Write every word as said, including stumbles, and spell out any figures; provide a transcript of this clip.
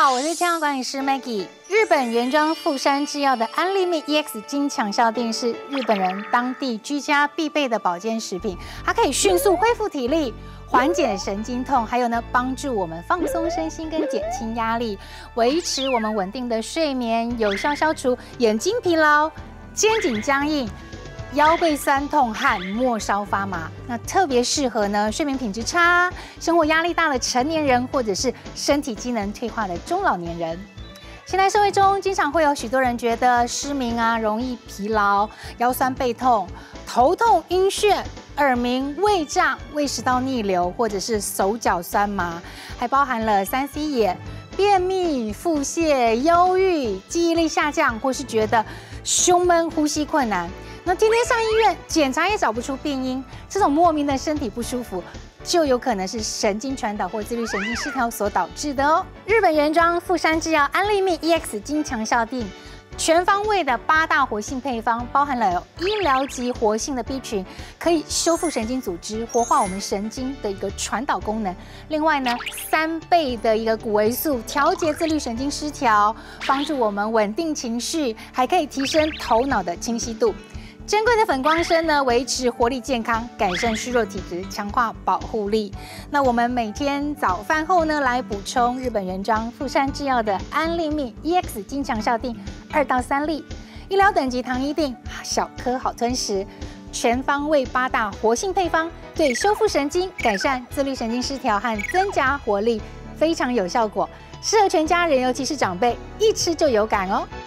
好，我是健康管理师 Maggie。日本原装富山制药的安利蜜 E X 金强效定是日本人当地居家必备的保健食品，它可以迅速恢复体力，缓解神经痛，还有呢帮助我们放松身心跟减轻压力，维持我们稳定的睡眠，有效消除眼睛疲劳、肩颈僵硬、腰背酸痛和末梢发麻，那特别适合呢睡眠品质差、生活压力大的成年人，或者是身体机能退化的中老年人。现代社会中，经常会有许多人觉得失明啊，容易疲劳、腰酸背痛、头痛晕眩、耳鸣、胃胀、胃食道逆流，或者是手脚酸麻，还包含了三 C 眼、便秘、腹泻、忧郁、记忆力下降，或是觉得胸闷、呼吸困难。那天天上医院检查也找不出病因，这种莫名的身体不舒服，就有可能是神经传导或自律神经失调所导致的哦。日本原装富山制药安利蜜 E X 金强效定，全方位的八大活性配方，包含了有医疗级活性的 B 群，可以修复神经组织，活化我们神经的一个传导功能。另外呢，三倍的一个谷维素，调节自律神经失调，帮助我们稳定情绪，还可以提升头脑的清晰度。珍贵的粉光参呢，维持活力健康，改善虚弱体质，强化保护力。那我们每天早饭后呢，来补充日本原装富山制药的安利蜜 E X 金强效定二到三粒，医疗等级糖衣定，小颗好吞食，全方位八大活性配方，对修复神经、改善自律神经失调和增加活力非常有效果，适合全家人，尤其是长辈，一吃就有感哦。